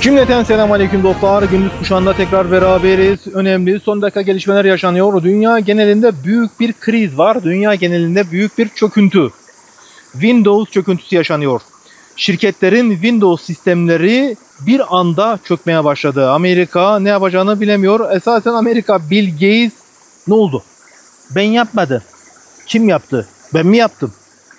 Cümleten selamünaleyküm dostlar. Gündüz kuşağında tekrar beraberiz. Önemli son dakika gelişmeler yaşanıyor. Dünya genelinde büyük bir kriz var. Dünya genelinde büyük bir çöküntü. Windows çöküntüsü yaşanıyor. Şirketlerin Windows sistemleri bir anda çökmeye başladı. Amerika ne yapacağını bilemiyor. Esasen Amerika, Bill Gates ne oldu? Ben yapmadım. Kim yaptı? Ben mi yaptım?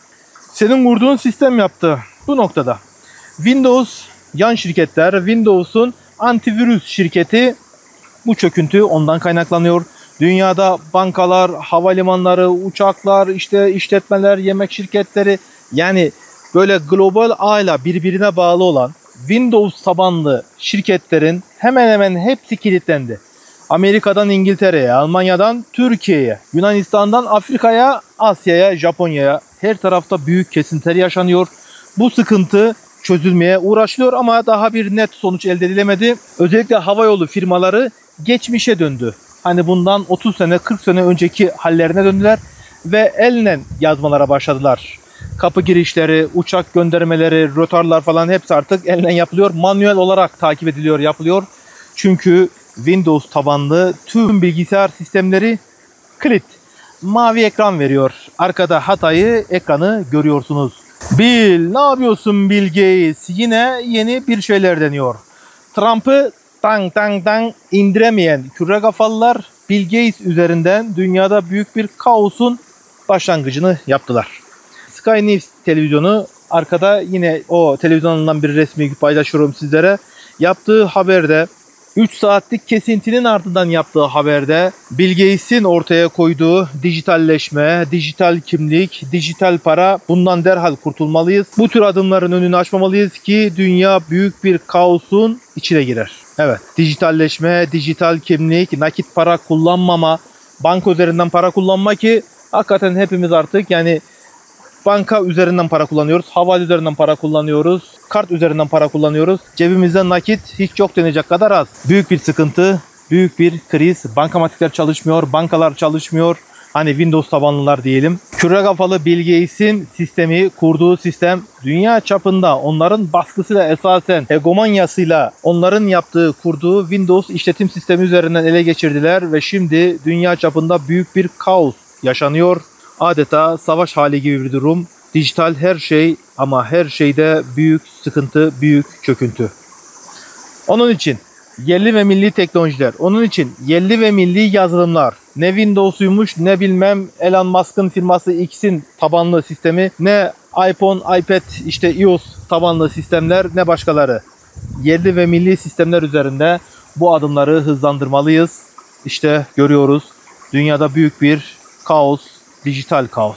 Senin kurduğun sistem yaptı. Bu noktada Windows yan şirketler, Windows'un antivirüs şirketi, bu çöküntü ondan kaynaklanıyor. Dünyada bankalar, havalimanları, uçaklar, işte işletmeler, yemek şirketleri, yani böyle global ağla birbirine bağlı olan Windows tabanlı şirketlerin hemen hemen hepsi kilitlendi. Amerika'dan İngiltere'ye, Almanya'dan Türkiye'ye, Yunanistan'dan Afrika'ya, Asya'ya, Japonya'ya her tarafta büyük kesintiler yaşanıyor. Bu sıkıntı çözülmeye uğraşılıyor ama daha bir net sonuç elde edilemedi. Özellikle havayolu firmaları geçmişe döndü. Hani bundan 30 sene, 40 sene önceki hallerine döndüler ve elle yazmalara başladılar. Kapı girişleri, uçak göndermeleri, rötarlar falan hepsi artık elle yapılıyor. Manuel olarak takip ediliyor, yapılıyor. Çünkü Windows tabanlı tüm bilgisayar sistemleri kilit. Mavi ekran veriyor. Arkada hatayı, ekranı görüyorsunuz. Bill, ne yapıyorsun Bill Gates? Yine yeni bir şeyler deniyor. Trump'ı tang indiremeyen küre kafalılar Bill Gates üzerinden dünyada büyük bir kaosun başlangıcını yaptılar. Sky News televizyonu, arkada yine o televizyonundan bir resmi paylaşıyorum sizlere. Yaptığı haberde, 3 saatlik kesintinin ardından yaptığı haberde Bill Gates'in ortaya koyduğu dijitalleşme, dijital kimlik, dijital para, bundan derhal kurtulmalıyız. Bu tür adımların önünü açmamalıyız ki dünya büyük bir kaosun içine girer. Evet, dijitalleşme, dijital kimlik, nakit para kullanmama, banka üzerinden para kullanma ki hakikaten hepimiz artık yani banka üzerinden para kullanıyoruz, havale üzerinden para kullanıyoruz, kart üzerinden para kullanıyoruz. Cebimizde nakit hiç yok denecek kadar az. Büyük bir sıkıntı, büyük bir kriz. Bankamatikler çalışmıyor, bankalar çalışmıyor. Hani Windows tabanlılar diyelim. Küre kafalı Bill Gates'in sistemi, kurduğu sistem dünya çapında onların baskısıyla, esasen hegemonyasıyla onların yaptığı, kurduğu Windows işletim sistemi üzerinden ele geçirdiler ve şimdi dünya çapında büyük bir kaos yaşanıyor. Adeta savaş hali gibi bir durum. Dijital her şey ama her şeyde büyük sıkıntı, büyük çöküntü. Onun için yerli ve milli teknolojiler, onun için yerli ve milli yazılımlar, ne Windows'uymuş, ne bilmem Elon Musk'ın firması X'in tabanlı sistemi, ne iPhone, iPad, işte iOS tabanlı sistemler, ne başkaları. Yerli ve milli sistemler üzerinde bu adımları hızlandırmalıyız. İşte görüyoruz, dünyada büyük bir kaos, dijital kaos.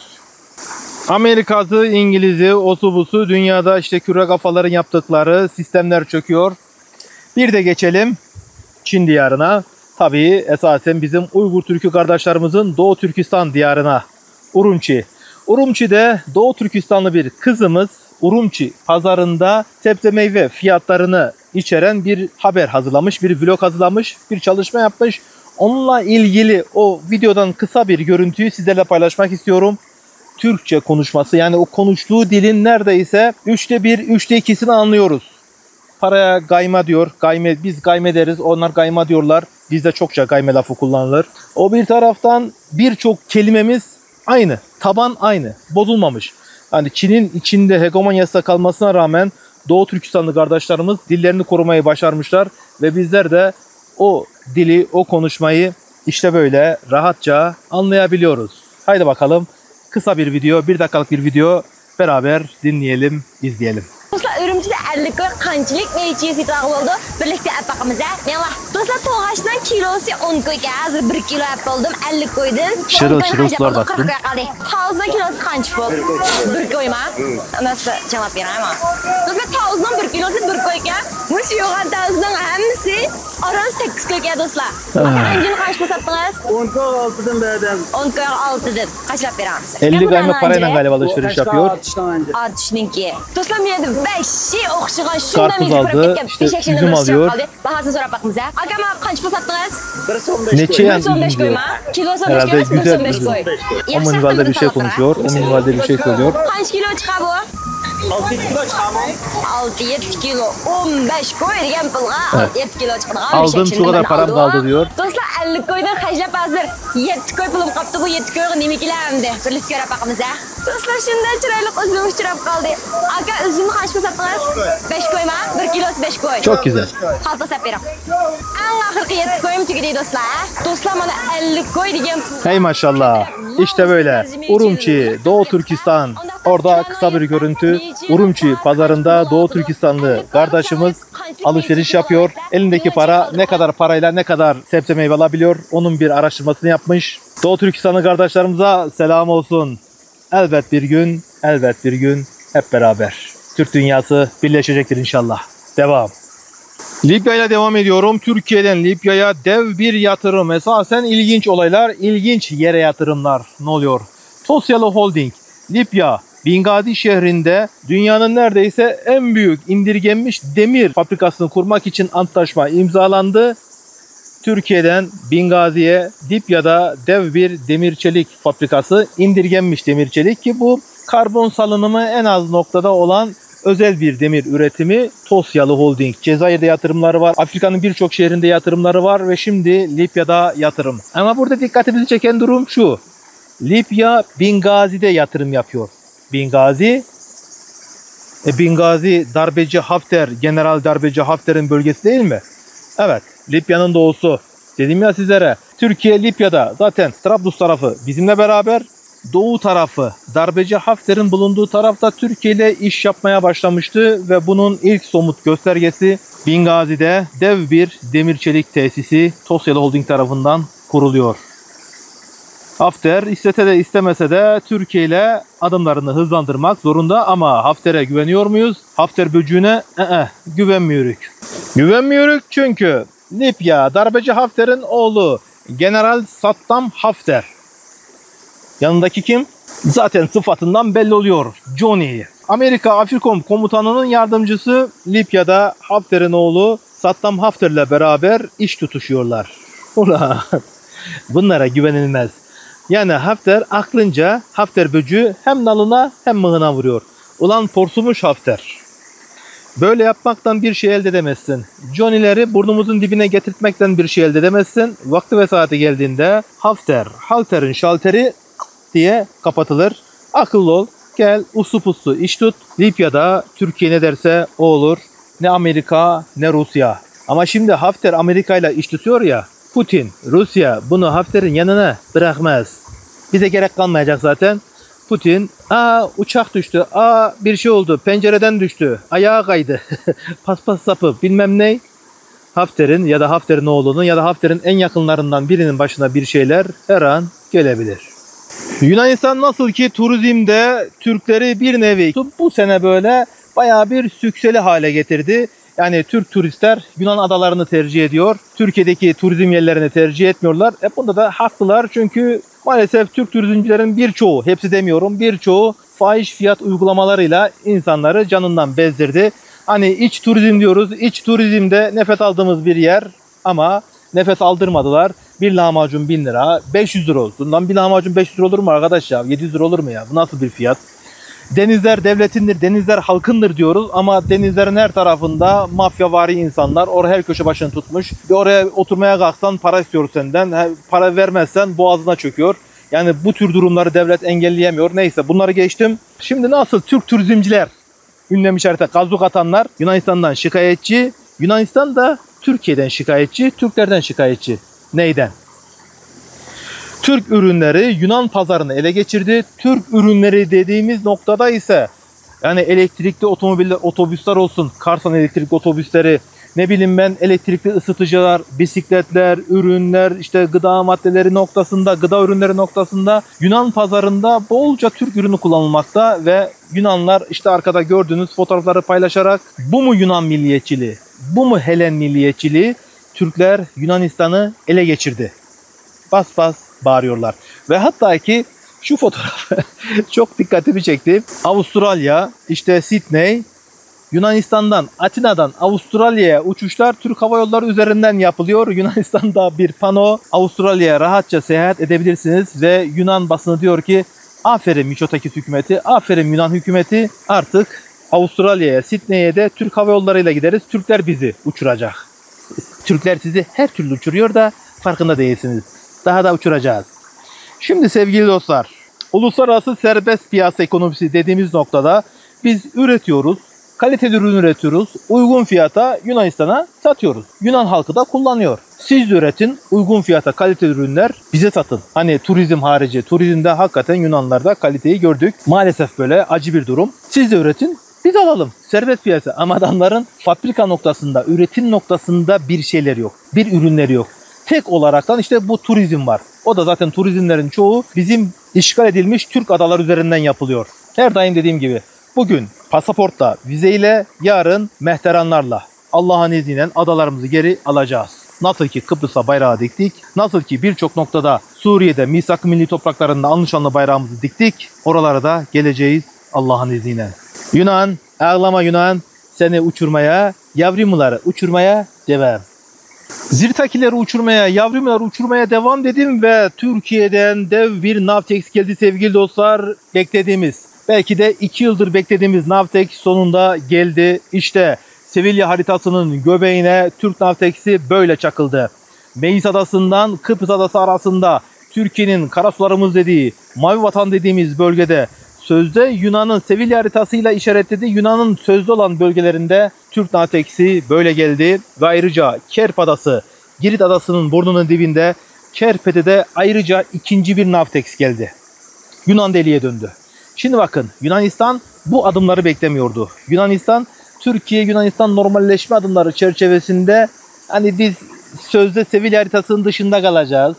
Amerika'sı, İngiliz'i, osu busu, dünyada işte küre kafaların yaptıkları sistemler çöküyor. Bir de geçelim Çin diyarına. Tabii esasen bizim Uygur Türk'ü kardeşlerimizin Doğu Türkistan diyarına. Urumçi. Urumçi'de Doğu Türkistanlı bir kızımız Urumçi pazarında sebze meyve fiyatlarını içeren bir haber hazırlamış, bir vlog hazırlamış, bir çalışma yapmış. Onunla ilgili o videodan kısa bir görüntüyü sizlerle paylaşmak istiyorum. Türkçe konuşması, yani o konuştuğu dilin neredeyse 1/3, 2/3'ünü anlıyoruz. Paraya gayma diyor. Gayme, biz gayme deriz. Onlar gayma diyorlar. Bizde çokça gayme lafı kullanılır. O bir taraftan birçok kelimemiz aynı. Taban aynı. Bozulmamış. Yani Çin'in içinde hegemonyasında kalmasına rağmen Doğu Türkistanlı kardeşlerimiz dillerini korumayı başarmışlar. Ve bizler de o dili, o konuşmayı işte böyle rahatça anlayabiliyoruz. Haydi bakalım. Kısa bir video, 1 dakikalık bir video beraber dinleyelim, izleyelim. Do'stlar, Urumchida 50 koy qanchalik nechasi yutib oldi? Birlikda apaqamiz a. Mana do'stlar, to'g'ashdan kilosi 10 koyga, hozir 1 kilo olib oldim 50 koydan. Shiroslar baksın. Tavuzdan kilosi qancha bo'ldi? 1 koyma. Nasıl javob beraman? Do'stlar, tavuzdan 1 kilosi 1 koyga. Mush yo'g'an tavuzdan hammasi aron 8 koyga do'stlar. Anjini qancha ko'rsatdingiz? 10 koy 6'dan berdim. 10 koy 6'dan. Qancha beramiz? 50 gayme parayla galiba alışveriş yapıyor. 60'ninki. Do'stlar, men 5 o'xshagan Karpuz aldı, işte üzüm alıyor. Bahasini so'rab bakmiz a. Aka, men qancha pul sotdingiz? 1.15 Neçe yani üzüm diyor. Kilosi Herhalde güzel üzüm. koy. O minvalde bir şey konuşuyor, o minvalde bir şey söylüyor. Qancha kilo chiqadi bu? 6 kilo chiqami? 6-7 kilo 15 qo'y degan pulga Evet. 6-7 kilo chiqadi. Aldım şu kadar param kaldı diyor. Do'stlar 50 qo'ydan hajlab hozir 7 qo'y pulim qolibdi. Bu 7 qo'yga nima kelamdi? Birlik ko'rib boqamiz a. Do'stlar shunday chiroyli uzum uchrab qoldi. Aka uzumni qancha so'tdingiz? 5 qo'yma? 1 kilosi 5 qo'y. Çok güzel. Xalta sap beraman. Eng oxirgi 7 qo'yim tugadi do'stlar. Do'stlar mana 50 qo'y degan pul. Hey maşallah. İşte böyle. Urumçi, Doğu Türkistan. Orada kısa bir görüntü. Urumçi pazarında Doğu Türkistanlı kardeşimiz alışveriş yapıyor. Elindeki para ne kadar parayla ne kadar sebze meyve alabiliyor. Onun bir araştırmasını yapmış. Doğu Türkistanlı kardeşlerimize selam olsun. Elbet bir gün hep beraber. Türk dünyası birleşecektir inşallah. Devam. Libya ile devam ediyorum. Türkiye'den Libya'ya dev bir yatırım. Esasen ilginç olaylar, ilginç yere yatırımlar. Ne oluyor? Tosyalı Holding, Libya, Bingazi şehrinde dünyanın neredeyse en büyük indirgenmiş demir fabrikasını kurmak için antlaşma imzalandı. Türkiye'den Bingazi'ye Libya'da dev bir demir çelik fabrikası, indirgenmiş demir çelik ki bu karbon salınımı en az noktada olan özel bir demir üretimi. Tosyalı Holding. Cezayir'de yatırımları var. Afrika'nın birçok şehrinde yatırımları var ve şimdi Libya'da yatırım. Ama burada dikkatimizi çeken durum şu. Libya Bingazi'de yatırım yapıyor. Bingazi darbeci Hafter, General Darbeci Hafter'in bölgesi değil mi? Evet. Libya'nın doğusu. Dedim ya sizlere. Türkiye Libya'da zaten Trablus tarafı bizimle beraber. Doğu tarafı, darbeci Hafter'in bulunduğu tarafta Türkiye ile iş yapmaya başlamıştı ve bunun ilk somut göstergesi Bingazi'de dev bir demir çelik tesisi Tosyalı Holding tarafından kuruluyor. Hafter istese de istemese de Türkiye ile adımlarını hızlandırmak zorunda ama Hafter'e güveniyor muyuz? Hafter böcüğüne güvenmiyoruz. Güvenmiyoruz çünkü Libya darbeci Hafter'in oğlu General Saddam Hafter. Yanındaki kim? Zaten sıfatından belli oluyor. Johnny. Amerika Afrikom komutanının yardımcısı Libya'da Hafter'in oğlu Saddam Hafter'le beraber iş tutuşuyorlar. Ulan bunlara güvenilmez. Yani Hafter aklınca Hafter böcüğü hem nalına hem mığına vuruyor. Ulan porsumuş Hafter. Böyle yapmaktan bir şey elde edemezsin. Johnny'leri burnumuzun dibine getirtmekten bir şey elde edemezsin. Vakti ve saati geldiğinde Hafter'in şalteri diye kapatılır. Akıllı ol. Gel uslu puslu iş tut. Libya'da Türkiye ne derse o olur. Ne Amerika ne Rusya. Ama şimdi Hafter Amerika ile iş tutuyor ya. Putin, Rusya bunu Hafter'in yanına bırakmaz. Bize gerek kalmayacak zaten. Putin, uçak düştü, bir şey oldu, pencereden düştü, ayağa kaydı, paspas sapı bilmem ne. Hafter'in ya da Hafter'in oğlunun ya da Hafter'in en yakınlarından birinin başına bir şeyler her an gelebilir. Yunanistan nasıl ki turizmde Türkleri bir nevi bu sene böyle bayağı bir sükseli hale getirdi. Yani Türk turistler Yunan adalarını tercih ediyor. Türkiye'deki turizm yerlerini tercih etmiyorlar. Bunda da haklılar çünkü maalesef Türk turizmcilerin birçoğu, hepsi demiyorum, birçoğu fahiş fiyat uygulamalarıyla insanları canından bezdirdi. Hani iç turizm diyoruz. İç turizmde nefes aldığımız bir yer ama nefes aldırmadılar. Bir lahmacun 1000 lira, 500 lira olsun. Lan bir lahmacun 500 lira olur mu arkadaş ya? 700 lira olur mu ya? Bu nasıl bir fiyat? Denizler devletindir, denizler halkındır diyoruz ama denizlerin her tarafında mafyavari insanlar oraya her köşe başını tutmuş. Bir oraya oturmaya kalksan para istiyor senden, para vermezsen boğazına çöküyor. Yani bu tür durumları devlet engelleyemiyor. Neyse bunları geçtim. Şimdi nasıl Türk turizmciler ünlemiş harita kazuk atanlar Yunanistan'dan şikayetçi, Yunanistan da Türkiye'den şikayetçi, Türklerden şikayetçi. Neyden? Türk ürünleri Yunan pazarını ele geçirdi. Türk ürünleri dediğimiz noktada ise yani elektrikli otomobiller, otobüsler olsun, Karsan elektrik otobüsleri, ne bileyim ben elektrikli ısıtıcılar, bisikletler, ürünler, işte gıda maddeleri noktasında, gıda ürünleri noktasında Yunan pazarında bolca Türk ürünü kullanılmakta ve Yunanlar işte arkada gördüğünüz fotoğrafları paylaşarak bu mu Yunan milliyetçiliği, bu mu Helen milliyetçiliği? Türkler Yunanistan'ı ele geçirdi. Bas bas bağırıyorlar. Ve hatta ki şu fotoğraf çok dikkatimi çekti. Avustralya, işte Sydney, Yunanistan'dan, Atina'dan Avustralya'ya uçuşlar Türk Hava Yolları üzerinden yapılıyor. Yunanistan'da bir pano, Avustralya'ya rahatça seyahat edebilirsiniz ve Yunan basını diyor ki aferin Mitsotakis hükümeti, aferin Yunan hükümeti, artık Avustralya'ya, Sidney'e de Türk Hava Yolları'yla gideriz. Türkler bizi uçuracak. Türkler sizi her türlü uçuruyor da farkında değilsiniz. Daha da uçuracağız. Şimdi sevgili dostlar, uluslararası serbest piyasa ekonomisi dediğimiz noktada biz üretiyoruz, kaliteli ürün üretiyoruz, uygun fiyata Yunanistan'a satıyoruz. Yunan halkı da kullanıyor. Siz de üretin, uygun fiyata kaliteli ürünler bize satın. Hani turizm harici, turizmde hakikaten Yunanlarda kaliteyi gördük. Maalesef böyle acı bir durum. Siz de üretin, biz alalım. Serbest piyasa ama adamların fabrika noktasında, üretim noktasında bir şeyleri yok. Bir ürünleri yok. Tek olaraktan işte bu turizm var. O da zaten turizmlerin çoğu bizim işgal edilmiş Türk adalar üzerinden yapılıyor. Her daim dediğim gibi bugün pasaportla, vizeyle, yarın mehteranlarla Allah'ın izniyle adalarımızı geri alacağız. Nasıl ki Kıbrıs'a bayrağı diktik, nasıl ki birçok noktada Suriye'de misak-ı milli topraklarında anlı şanlı bayrağımızı diktik, oralara da geleceğiz Allah'ın izniyle. Yunan, ağlama Yunan, seni uçurmaya, yavruları uçurmaya devam. Zirtakileri uçurmaya, yavruları uçurmaya devam dedim ve Türkiye'den dev bir Navtex geldi sevgili dostlar. Beklediğimiz, belki de 2 yıldır beklediğimiz Navtex sonunda geldi. İşte Sevilla haritasının göbeğine Türk Navtex'i böyle çakıldı. Meis Adası'ndan Kıbrıs Adası arasında Türkiye'nin karasularımız dediği, Mavi Vatan dediğimiz bölgede sözde Yunan'ın Sevilla haritasıyla işaretlediği Yunan'ın sözde olan bölgelerinde Türk Navtex'i böyle geldi. Ve ayrıca Kerp Adası, Girit Adası'nın burnunun dibinde Kerpe'de ayrıca ikinci bir Navtex geldi. Yunan deliğe döndü. Şimdi bakın Yunanistan bu adımları beklemiyordu. Türkiye-Yunanistan normalleşme adımları çerçevesinde hani biz sözde Sevilla haritasının dışında kalacağız.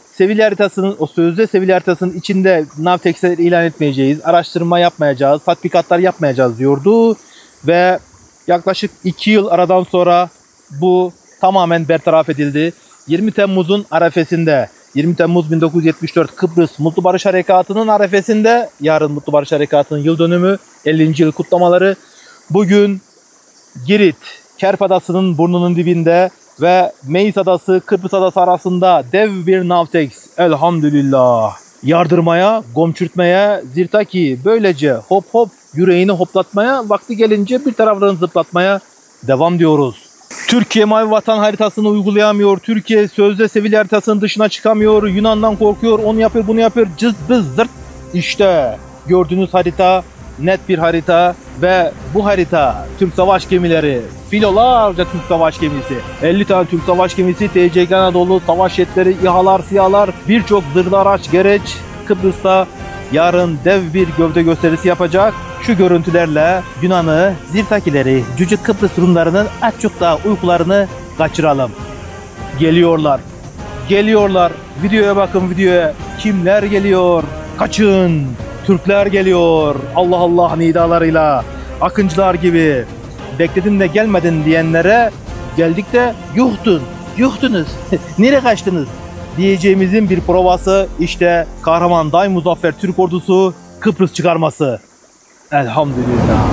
O sözde Sevilla haritasının içinde Navtex'leri ilan etmeyeceğiz. Araştırma yapmayacağız. Tatbikatlar yapmayacağız diyordu. Ve yaklaşık 2 yıl aradan sonra bu tamamen bertaraf edildi. 20 Temmuz'un arefesinde, 20 Temmuz 1974 Kıbrıs Mutlu Barış Harekatı'nın arefesinde, yarın Mutlu Barış Harekatı'nın yıl dönümü, 50. yıl kutlamaları. Bugün Girit, Kerp Adası'nın burnunun dibinde ve Meis Adası, Kıbrıs Adası arasında dev bir Navtex. Elhamdülillah. Yardırmaya, gomçürtmeye, Zirtaki böylece hop hop yüreğini hoplatmaya, vakti gelince bir taraflarını zıplatmaya devam diyoruz. Türkiye Mavi Vatan haritasını uygulayamıyor. Türkiye sözde Sevilla haritasının dışına çıkamıyor. Yunan'dan korkuyor. Onu yapıyor, bunu yapıyor. Cız bız zırt. İşte gördüğünüz harita net bir harita ve bu harita Türk savaş gemileri, filolarca Türk savaş gemisi, 50 tane Türk savaş gemisi, TCG Anadolu, savaş jetleri, İHA'lar, SİHA'lar, birçok zırhlı araç, gereç Kıbrıs'ta yarın dev bir gövde gösterisi yapacak. Şu görüntülerle Yunan'ı, Zirtakileri, Cüce Kıbrıs Rumlarının azıcık daha uykularını kaçıralım. Geliyorlar. Geliyorlar. Videoya bakın, videoya. Kimler geliyor? Kaçın. Türkler geliyor. Allah Allah nidalarıyla. Akıncılar gibi. Bekledin de gelmedin diyenlere geldik de yuhtunuz. Nereye kaçtınız? Diyeceğimizin bir provası işte kahraman Day Muzaffer Türk Ordusu Kıbrıs çıkarması. Elhamdülillah.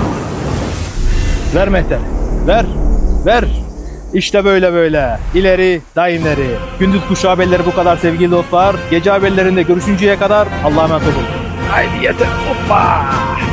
Ver Mehter. Ver. İşte böyle. İleri daimleri. Gündüz kuşu haberleri bu kadar sevgili dostlar. Gece haberlerinde görüşünceye kadar Allah'a emanet olun. Haydi yeter. Hoppa.